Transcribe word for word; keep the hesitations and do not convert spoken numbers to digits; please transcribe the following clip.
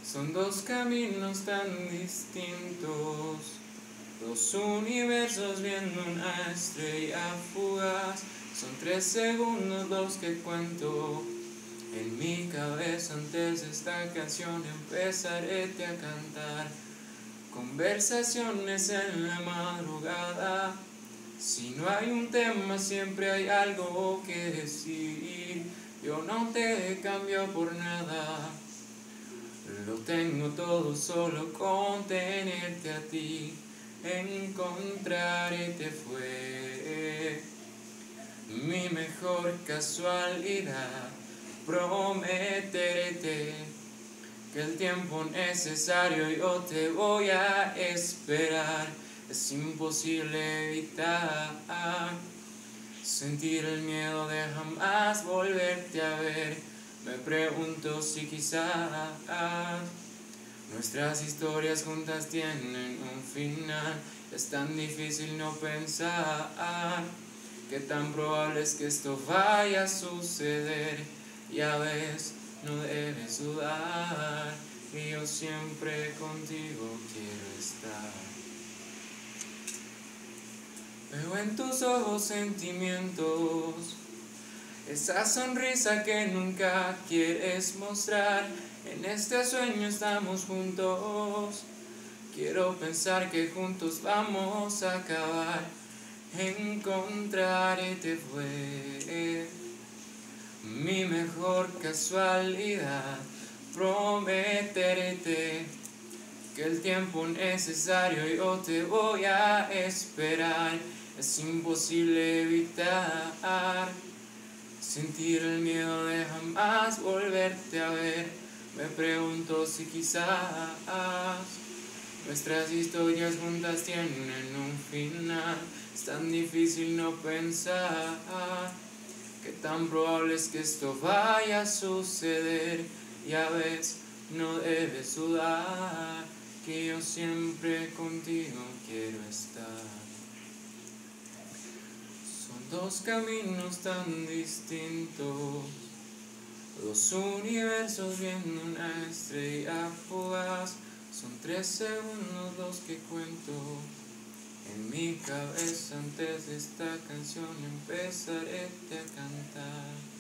Son dos caminos tan distintos, dos universos viendo una estrella fugaz. Son tres segundos los que cuento en mi cabeza. Antes de esta canción empezaré a cantar conversaciones en la madrugada. Si no hay un tema, siempre hay algo que decir. Yo no te cambio por nada, lo tengo todo solo con tenerte a ti. Encontrarte fue mi mejor casualidad. Prometerte que el tiempo necesario yo te voy a esperar. Es imposible evitar sentir el miedo de jamás volverte a ver. Me pregunto si quizás nuestras historias juntas tienen un final. Es tan difícil no pensar que tan probable es que esto vaya a suceder. Ya ves, no debes dudar, y yo siempre contigo quiero estar. Veo en tus ojos sentimientos, esa sonrisa que nunca quieres mostrar. En este sueño estamos juntos, quiero pensar que juntos vamos a acabar. Encontrarte fue mi mejor casualidad. Prometerte que el tiempo necesario yo te voy a esperar. Es imposible evitar sentir el miedo de jamás volverte a ver. Me pregunto si quizás nuestras historias juntas tienen un final. Es tan difícil no pensar que tan probable es que esto vaya a suceder. Ya ves, no debes dudar, que yo siempre contigo quiero estar. Son dos caminos tan distintos, dos universos viendo una estrella fugaz. Son tres segundos los que cuento en mi cabeza. Antes de esta canción empezaré a cantar.